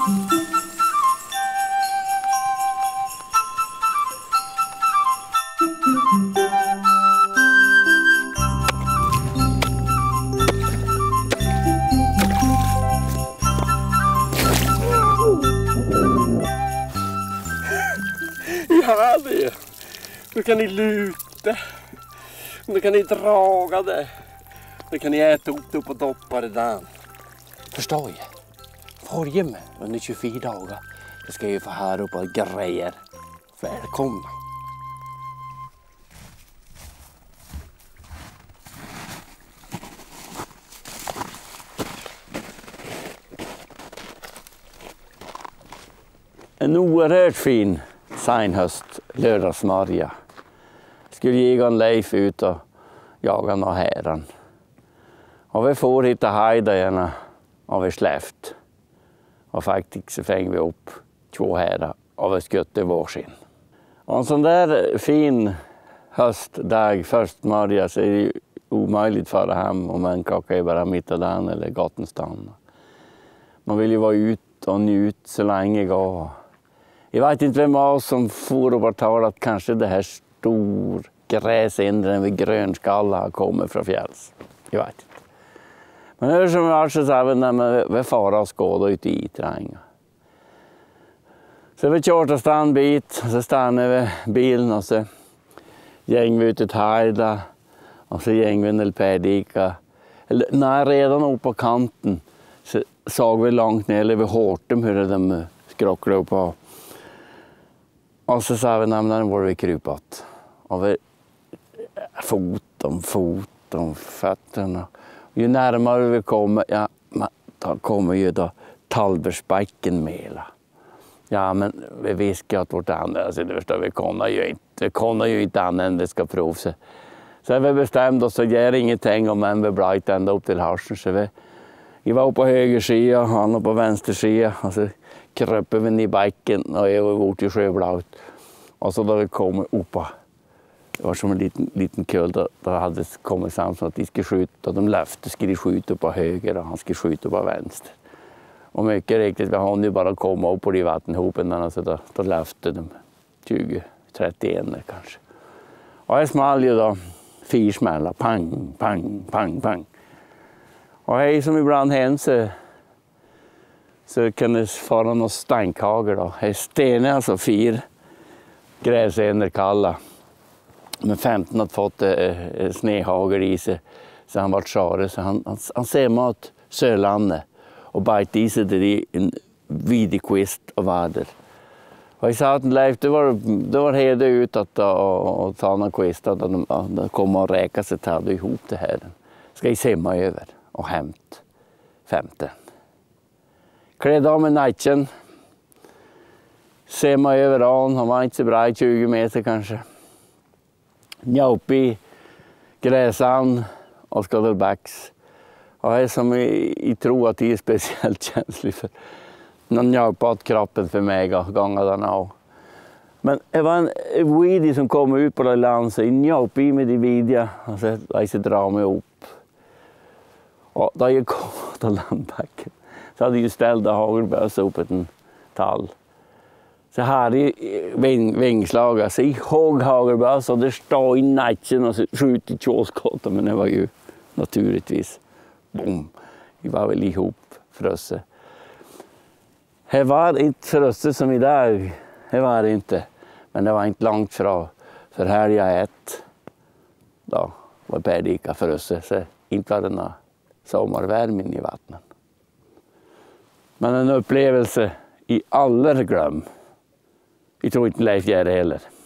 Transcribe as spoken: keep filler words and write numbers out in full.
Ja, det. Nu kan ni luta. Nu kan ni draga det. Nu kan ni äta upp det och doppa det där. Förstår jag? Följ med under tjugofyra dagar. Då ska jag få höra upp och grejer. Välkomna. En oerhört fin senhöst lördagsmorgon skulle jag och Leif ut och jaga några häran. Och vi får hitta hajdajarna och vi släppt. Och faktiskt så fängde vi upp två härar och vi skötte varsin. Och en sån där fin höstdag först morgon så är det ju omöjligt för det hem om man kakar bara mitt i dagen eller gatenstan. Man vill ju vara ut och njut så länge går. Jag vet inte vem av oss som får och bara talar att kanske det här stor gräsändren vid grönskalla har kommit från fjälls. Jag vet inte. Men hur som helst så även när vi fara och skåda ute i terrängen. Så vi körde en bit, så stannade vi bilen och så gäng vi ut ett hajda och så gäng vi en perdika. Eller när redan upp på kanten så såg vi långt ner vid hårtem hur de skrocklade på. Och så sa vi nämligen var vi krypat. Och vi fot om fot om fötterna. Ju närmare vi kommer, ja, då kommer ju då Tallbergsbacken med. Ja, men vi viskar åt vårt andra, alltså det förstår vi kommer ju inte, vi kommer ju inte annat än vi ska prova sig. Så vi bestämde oss att göra ingenting om en vi blivit ända upp till harsen. Så vi, vi var på höger sida och han på vänster sida. Och så kröp vi ner i backen och jag var bort i sjöblaut. Och så då vi kom upp, det var som en liten, liten kull, då, då hade det kommit samman att de skulle skjuta. Och de löfte skulle skjuta på höger och han skulle skjuta på vänster. Och mycket riktigt, vi hann ju bara komma upp på de vattenhopen, så då, då löfte de tjugo trettioen kanske. Och jag small ju då fyra smällar, pang, pang, pang, pang. Och hej som ibland händer så, så kan det fara någon stankhagel då. Här stenar alltså fyra gräsänder kalla. Men femton hade fått eh, snehagel i sig så han var tjare. Så han, han, han ser mot Sörlandet och bajt i sig där i en videkvist och vader. Och jag sa att Leif, det var, det var hede ut att och, och ta några kvistar där de, de kom och räka sig till ihop det här. Ska jag simma över och hämt femten. Klädde av med natten. Simma över an, han var inte så bra, tjugo meter kanske. Njaup i gräsan och ska tillbaks. Och jag är som i, i tro att det är speciellt känslig för någon njaupat kroppen för mig och gånga den av. Men det var en vidi som kom ut på det land så njaup i med de vidja och så jag så dra mig upp. Och då jag kom till landbacken så hade jag ställt hagelbössa upp ett tall. Så här i ving, vingslaget, så i hög hagelböss och det stod i natten och så skjutit två skott, men det var ju naturligtvis, boom, vi var väl ihop frösse. Det var inte frösse som idag, det var det inte, men det var inte långt från, för här jag ett, då var perdika frösse, så inte var det några sommarvärmen i vattnet. Men en upplevelse i alla glöm. Jag tror inte Leif gör det heller.